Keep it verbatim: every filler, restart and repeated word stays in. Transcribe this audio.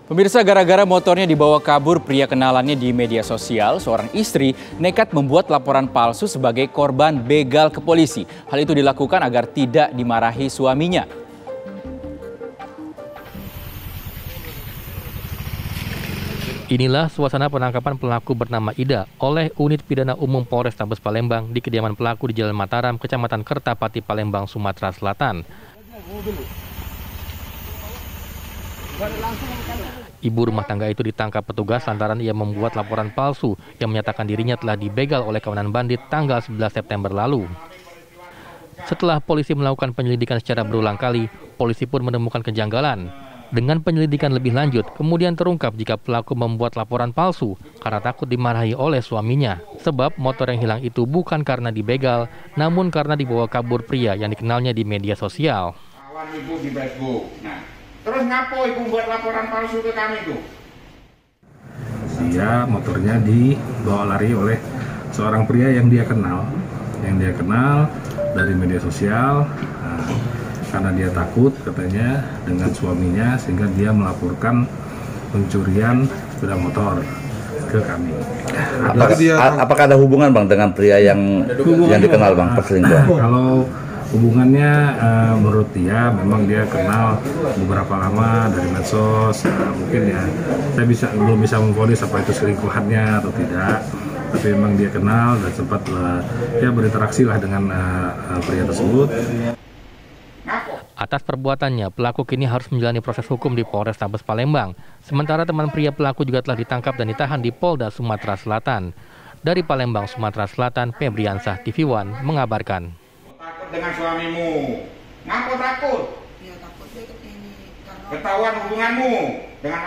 Pemirsa, gara-gara motornya dibawa kabur pria kenalannya di media sosial, seorang istri nekat membuat laporan palsu sebagai korban begal ke polisi. Hal itu dilakukan agar tidak dimarahi suaminya. Inilah suasana penangkapan pelaku bernama Ida oleh Unit Pidana Umum Polrestabes Palembang di kediaman pelaku di Jalan Mataram, Kecamatan Kertapati, Palembang, Sumatera Selatan. Ibu rumah tangga itu ditangkap petugas lantaran ia membuat laporan palsu yang menyatakan dirinya telah dibegal oleh kawanan bandit tanggal sebelas September lalu. Setelah polisi melakukan penyelidikan secara berulang kali, polisi pun menemukan kejanggalan. Dengan penyelidikan lebih lanjut, kemudian terungkap jika pelaku membuat laporan palsu karena takut dimarahi oleh suaminya. Sebab motor yang hilang itu bukan karena dibegal, namun karena dibawa kabur pria yang dikenalnya di media sosial. Kawan ibu di Facebook. Nah, terus ngapo ibu buat laporan palsu ke kami tuh? Dia motornya dibawa lari oleh seorang pria yang dia kenal, yang dia kenal dari media sosial. Nah, karena dia takut katanya dengan suaminya, sehingga dia melaporkan pencurian sepeda motor ke kami. Apakah, dia... apakah ada hubungan bang dengan pria yang yang dikenal bang perselingkuhan? Kalau hubungannya uh, menurut dia memang dia kenal beberapa lama dari medsos, uh, mungkin ya saya bisa belum bisa memvonis apa itu selingkuhannya atau tidak, tapi memang dia kenal dan sempat uh, ya berinteraksi lah dengan uh, uh, pria tersebut. Atas perbuatannya, pelaku kini harus menjalani proses hukum di Polrestabes Palembang. Sementara teman pria pelaku juga telah ditangkap dan ditahan di Polda Sumatera Selatan. Dari Palembang, Sumatera Selatan, Febriansah, T V One mengabarkan. Takut dengan suamimu, ngapa takut? Ya takut ini karena ketahuan hubunganmu dengan